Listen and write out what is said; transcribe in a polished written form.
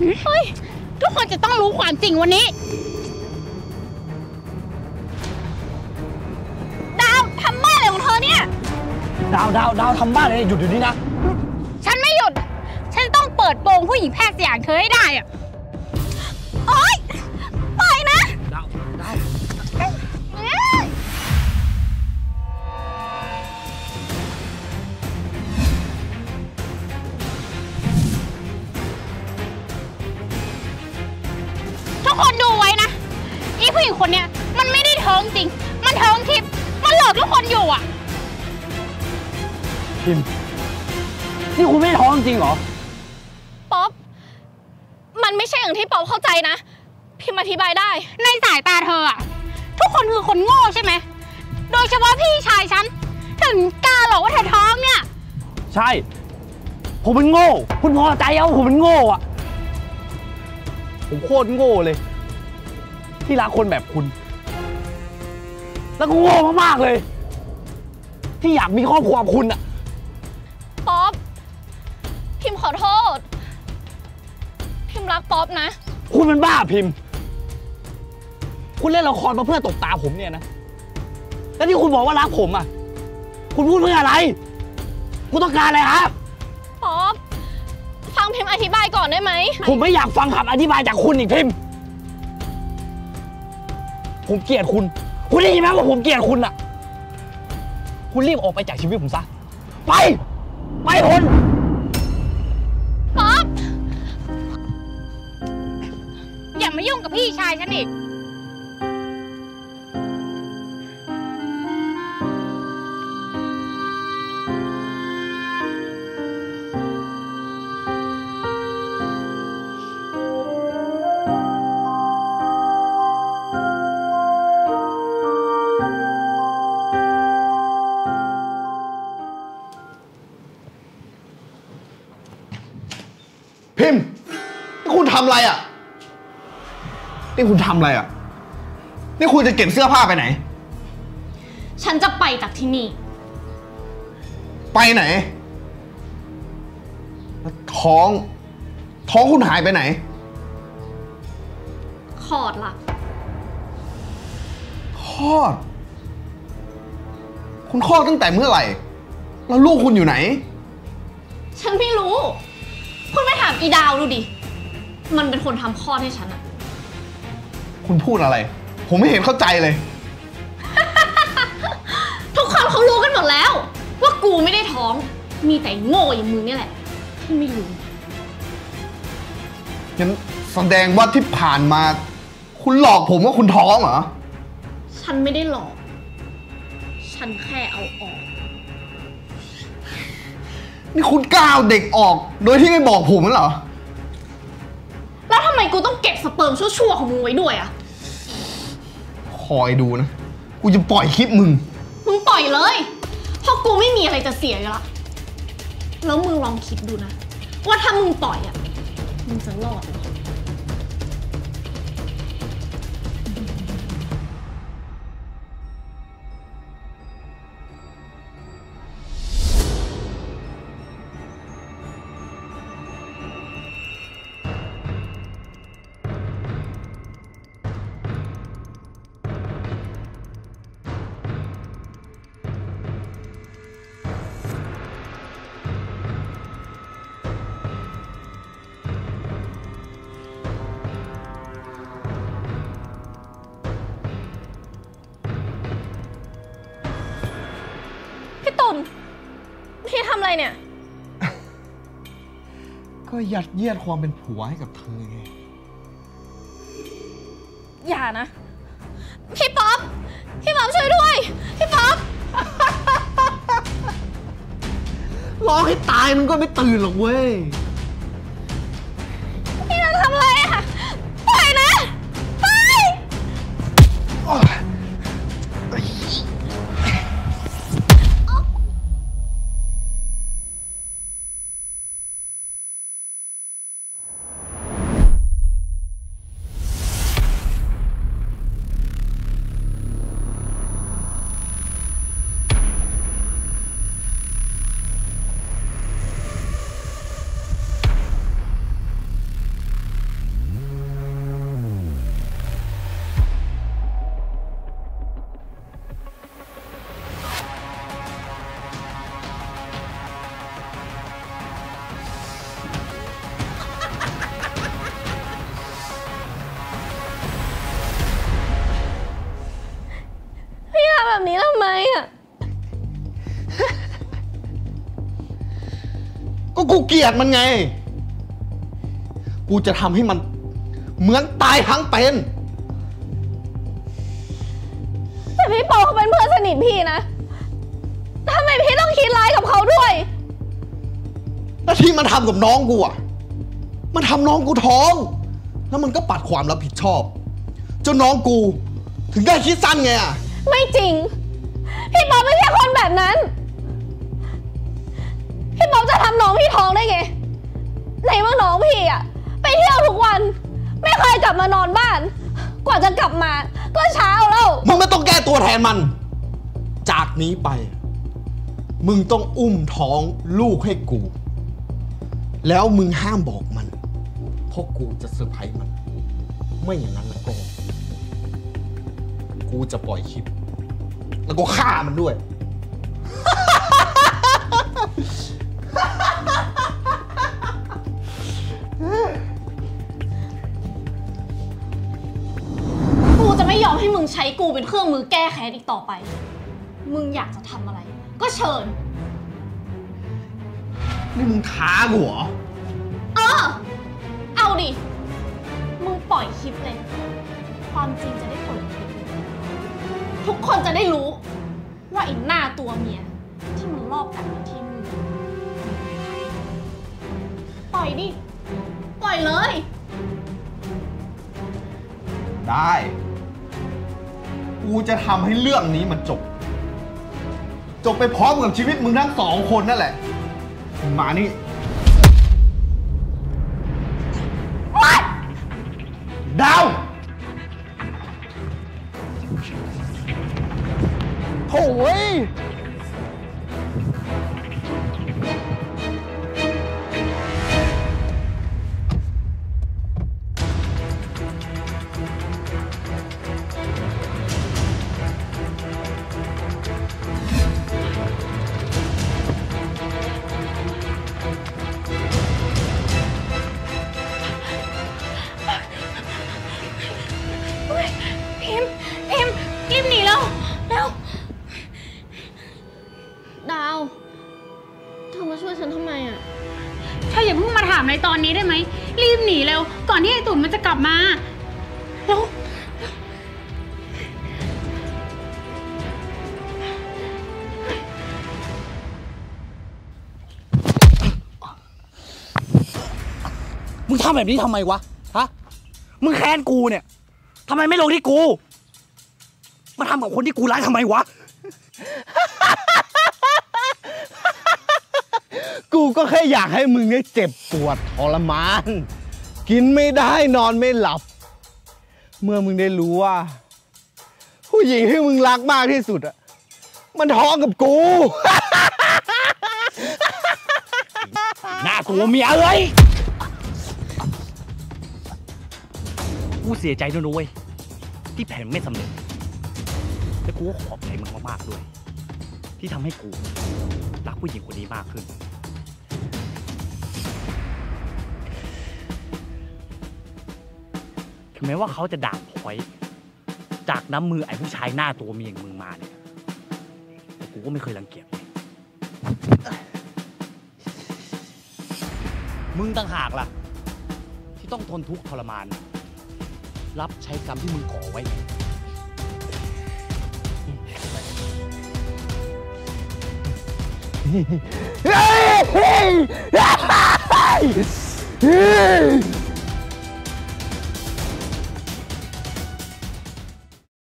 เฮ้ยทุกคนจะต้องรู้ความจริงวันนี้ดาวทำบ้าอะไรของเธอเนี่ยดาวทำบ้าอะไรหยุดเดี๋ยวนี้นะฉันไม่หยุดฉันต้องเปิดโปงผู้หญิงแพทย์สยามเธอให้ได้อะโอ๊ยปล่อยนะดาวทุกคนดูไว้นะอีผู้หญิงคนเนี้ยมันไม่ได้ท้องจริงมันท้องทิพย์มันหลอกทุกคนอยู่อ่ะพิมนี่คุณไม่ท้องจริงเหรอป๊อปมันไม่ใช่อย่างที่ป๊อปเข้าใจนะพิมอธิบายได้ในสายตาเธออะทุกคนคือคนโง่ใช่ไหมโดยเฉพาะพี่ชายฉันถึงกล้าหลอกว่าเธอท้องเนี่ยใช่ผมเป็นโง่คุณพอใจเอาผมเป็นโง่อะผมโคตรโง่เลยที่รักคนแบบคุณแล้วก็โง่มากๆเลยที่อยากมีครอบครัวกับคุณอะป๊อปพิมขอโทษพิมรักป๊อปนะคุณมันบ้าพิมคุณเล่นละครมาเพื่อตบตาผมเนี่ยนะแล้วที่คุณบอกว่ารักผมอ่ะคุณพูดเพื่ออะไรคุณต้องการอะไรครับป๊อปฟังพิมอธิบายก่อนได้ไหมผมไม่อยากฟังคำอธิบายจากคุณอีกพิมผมเกลียดคุณได้ยินไหมว่าผมเกลียดคุณอ่ะคุณรีบออกไปจากชีวิตผมซะไปคนป๊อปอย่ามายุ่งกับพี่ชายฉันอีกพิมพ์นี่คุณทำอะไรอ่ะนี่คุณจะเก็บเสื้อผ้าไปไหนฉันจะไปจากที่นี่ไปไหนท้องคุณหายไปไหนคลอดล่ะคลอดคุณคลอดตั้งแต่เมื่อไหร่แล้วลูกคุณอยู่ไหนฉันไม่รู้คุณไปถามอีดาวดูดิมันเป็นคนทำคลอดให้ฉันอะคุณพูดอะไรผมไม่เห็นเข้าใจเลยทุกคนเขารู้กันหมดแล้วว่ากูไม่ได้ท้องมีแต่โง่อย่างมึงนี่แหละที่ไม่รู้งั้นแสดงว่าที่ผ่านมาคุณหลอกผมว่าคุณท้องเหรอฉันไม่ได้หลอกฉันแค่เอาออกนี่คุณกล้าเอาเด็กออกโดยที่ไม่บอกผมเหรอแล้วทำไมกูต้องเก็บสเปิร์มชั่วๆของมึงไว้ด้วยอะคอยดูนะกูจะปล่อยคลิปมึงปล่อยเลยเพราะกูไม่มีอะไรจะเสียอยู่ละแล้วมึงลองคิดดูนะว่าถ้ามึงปล่อยอะมึงจะรอดหรอพี่ทำอะไรเนี่ยก็ยัดเยียดความเป็นผัวให้กับเธอไงอย่านะพี่ป๊อปช่วยด้วยพี่ป๊อปร้องให้ตายมันก็ไม่ตื่นหรอกเว้ยพี่จะทำอะไรอะปล่อยนะไปก็กูเกลียดมันไง กูจะทำให้มันเหมือนตายทั้งเป็นแต่พี่ปอเขาเป็นเพื่อนสนิทพี่นะทำไมพี่ต้องคิดร้ายกับเขาด้วยแล้วที่มันทำกับน้องกูอ่ะ มันทำน้องกูท้อง แล้วมันก็ปัดความรับผิดชอบจนน้องกูถึงได้คิดสั้นไงอ่ะไม่จริง พี่ป๊อปไม่ใช่คนแบบนั้น พี่ป๊อปจะทำน้องพี่ท้องได้ไงในเมื่อน้องพี่อะไปเที่ยวทุกวัน ไม่เคยกลับมานอนบ้าน กว่าจะกลับมาก็เช้าแล้วมึงไม่ต้องแก้ตัวแทนมัน จากนี้ไป มึงต้องอุ้มท้องลูกให้กู แล้วมึงห้ามบอกมันเพราะกูจะเซอร์ไพรส์มัน ไม่อย่างนั้นแล้วก็ กูจะปล่อยคลิป แล้วก็ฆ่ามันด้วยกูจะไม่ยอมให้มึงใช้กูเป็นเครื่องมือแก้แค้นอีกต่อไป มึงอยากจะทำอะไร ก็เชิญนี่มึงท้ากูเหรอเอาดิ มึงปล่อยคลิปเลย ความจริงจะได้เปิดเผยทุกคนจะได้รู้ ว่าไอ้หน้าตัวเมีย ที่มันรอบกัดมาที่มึงปล่อยดิ ปล่อยเลยได้ กูจะทำให้เรื่องนี้มันจบ จบไปพร้อมกับชีวิตมึงทั้งสองคนนั่นแหละมึงมานี่ ดาวโถ่เว้ยอิมรีบหนีแล้วเร็วดาว เธอมาช่วยฉันทำไมอ่ะเธออย่าเพิ่งมาถามในตอนนี้ได้ไหม รีบหนีเร็ว ก่อนที่ไอ้ตุ่นมันจะกลับมาเร็วมึงทำแบบนี้ทำไมวะ ฮะ มึงแค้นกูเนี่ยทำไมไม่ลงที่กู มาทำกับคนที่กูรักทำไมวะกูก็แค่อยากให้มึงได้เจ็บปวดทรมาน กินไม่ได้นอนไม่หลับ เมื่อมึงได้รู้ว่า ผู้หญิงที่มึงรักมากที่สุดอะมันท้องกับกูหน้าตัวเมียเอ้ยกูเสียใจด้วยนะเว้ยที่แผนไม่สำเร็จแต่กูก็ขอบใจมึงมากๆด้วย ที่ทำให้กูรักผู้หญิงคนนี้มากขึ้น ถึงแม้ว่าเขาจะด่าพอยจากน้ำมือไอ้ผู้ชายหน้าตัวเมียอย่างมึงมาเนี่ยแต่กูก็ไม่เคยรังเกียจมึงต่างหากล่ะที่ต้องทนทุกข์ทรมานรับใช้กรรมที่มึงก่อไว้เฮ้ย